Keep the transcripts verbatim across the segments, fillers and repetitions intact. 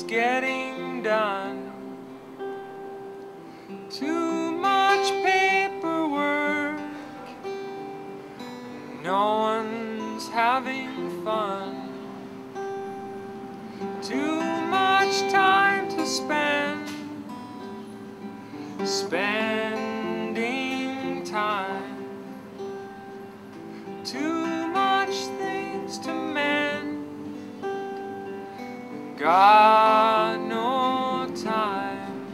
getting done. Too much paperwork, no one's having fun. Too much time to spend, spending time. Too much things to mend, got no time.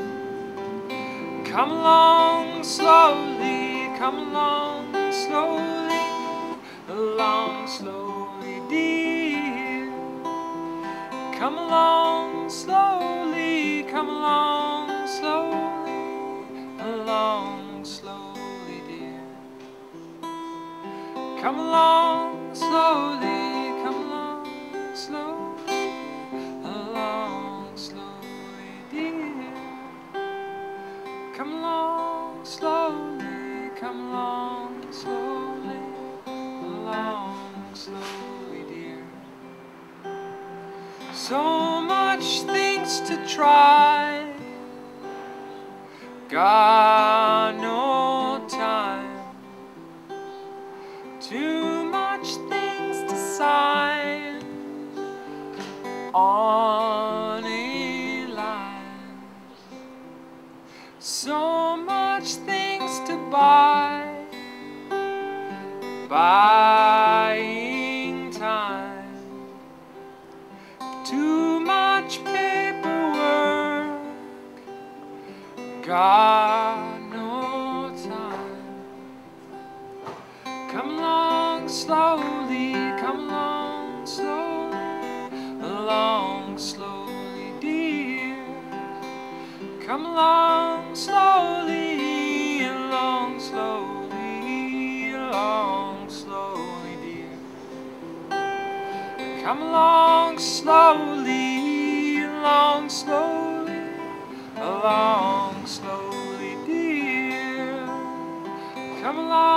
Come along slowly, come along slowly, along slowly, dear. Come along slowly, come along slowly, along slowly, dear. Come along slowly, come along slowly, along slowly, dear. Come along slowly, come along slowly, along slowly, dear. So much things to try, got no time. Too much things to sign on a line. So much things to buy, buying time. Too much paperwork, got no time. Come along slowly, come along slowly, along slowly, dear. Come along slowly, along slowly, along slowly, dear. Come along slowly, along slowly, along slowly, dear. Come along